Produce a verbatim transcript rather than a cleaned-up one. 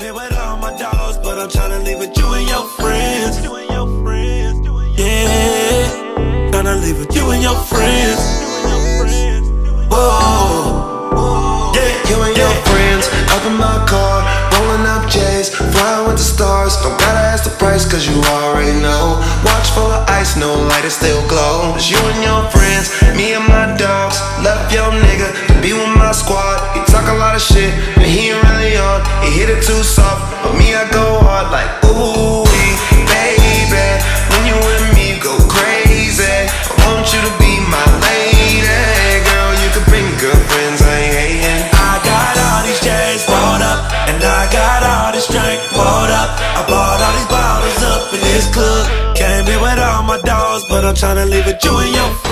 here with all my dogs, but I'm tryna leave with you and your friends. Yeah, tryna leave with you and your friends. Whoa, yeah, you and your friends, up in my car, rolling up J's, flying with the stars. Don't gotta ask the price, cause you already know. Watch full of ice, no light, it still glow. It's you and your friends, me and my dogs. Left your nigga to be with my squad. He talk a lot of shit, and he ain't really on. He hit it too soft, but me I go hard like ooh, baby. When you with me, you go crazy. I want you to be my lady, girl. You can bring your girlfriends, I ain't hating. I got all these J's rolled up, and I got all this drink rolled up. I bought all these bottles up in this club. Came here with all my dogs, but I'm tryna leave with you and your friends.